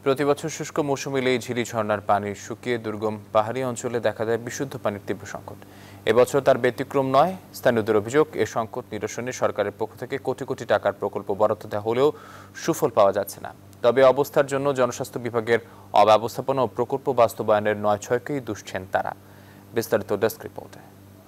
প্রতিবছর শুষ্ক মৌসুম এলেই ঝিরি ঝর্ণার পানি শুকিয়ে দুর্গম পাহাড়ি অঞ্চলে দেখা দেয় বিশুদ্ধ পানির তীব্র সংকট। এবছর তার ব্যতিক্রম নয়। স্থানীয়দের অভিযোগ, এ সংকট নিরসনে সরকারের পক্ষ থেকে কোটি কোটি টাকার প্রকল্প বরাদ্দ দেওয়া হলেও সুফল পাওয়া যাচ্ছে না। তবে অবস্থার জন্য জনস্বাস্থ্য বিভাগের অব্যবস্থাপনা ও প্রকল্প বাস্তবায়নের ৯-৬কেই দুষছেন তারা। বিস্তারিত ডেস্ক রিপোর্টে।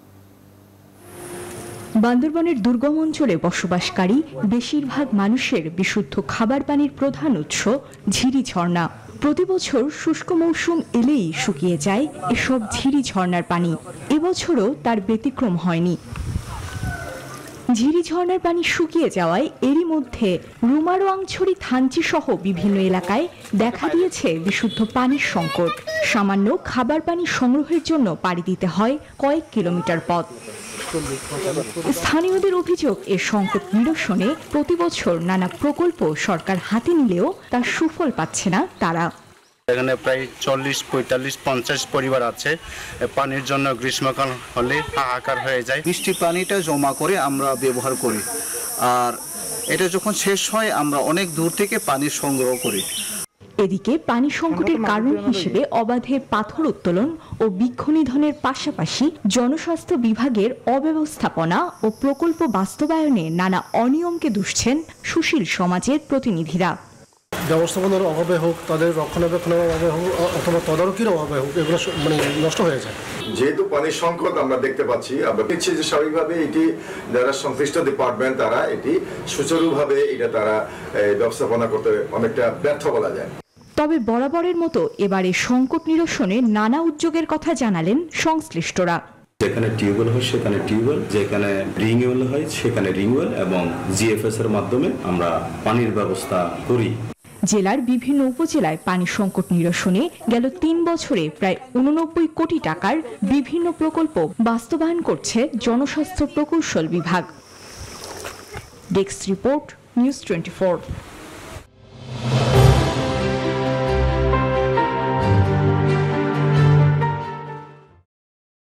বান্দরবানের দুর্গম অঞ্চলে বসবাসকারী বেশিরভাগ মানুষের বিশুদ্ধ খাবার পানির প্রধান উৎস ঝিরি ঝর্ণা। প্রতি বছর শুষ্ক মৌসুম এলেই শুকিয়ে যায় এসব ঝিরি ঝর্ণার পানি। এবছরও তার ব্যতিক্রম হয়নি। ঝিরি ঝর্ণার পানি শুকিয়ে যাওয়ায় এরই মধ্যে রুমারোয়াংছড়ি থানচি সহ বিভিন্ন এলাকায় দেখা দিয়েছে বিশুদ্ধ পানির সংকট। সামান্য খাবার পানি সংগ্রহের জন্য পাড়ি দিতে হয় কয়েক কিলোমিটার পথ। স্থানীয়দের অভিযোগ, এ সংকট নিরসনে প্রতি বছর নানা প্রকল্প সরকার হাতে নিলেও তার সুফল পাচ্ছে না তারা। এখানে প্রায় 40, 45, 50 পরিবার আছে। পানির জন্য গ্রীষ্মকাল হলে হাহাকার হয়ে যায়। বৃষ্টির পানিটা জমা করে আমরা ব্যবহার করি, আর এটা যখন শেষ হয় আমরা অনেক দূর থেকে পানি সংগ্রহ করি। এদিকে পানি সংকটের কারণ হিসেবে অবাধে পাথর উত্তোলন ও বৃক্ষনিধনের পাশাপাশি জনস্বাস্থ্য বিভাগের অব্যবস্থাপনা ও প্রকল্প বাস্তবায়নে নানা অনিয়মকে দুষছেন সুশীল সমাজের প্রতিনিধিরা। ব্যবস্থাপনার অভাবে হোক, তাদের রক্ষণাবেক্ষণের অভাবে হোক, অথবা তদারকির অভাবে হোক, এগুলো নষ্ট হয়ে যায়। যেহেতু পানির সংকট আমরা দেখতে পাচ্ছি, আমরা দেখছি যে স্বাভাবিকভাবে এটি যারা সংশ্লিষ্ট ডিপার্টমেন্ট তারা এটি সুচারুভাবে তারা ব্যবস্থাপনা করতে অনেকটা ব্যর্থ বলা যায়। তবে বরাবরের মতো এবারে সংকট নিরসনে নানা উদ্যোগের কথা জানালেন সংশ্লিষ্টরা। যেখানে টিউবওয়েল হয় সেখানে টিউবওয়েল, যেখানে রিংওয়েল হয় সেখানে রিংওয়েল এবং জিএফএস এর মাধ্যমে আমরা পানির ব্যবস্থা করি। জেলার বিভিন্ন উপজেলায় পানি সংকট নিরসনে গেল 3 বছরে প্রায় 89 কোটি টাকার বিভিন্ন প্রকল্প বাস্তবায়ন করছে জনস্বাস্থ্য প্রকৌশল বিভাগ। Desk report, news 24।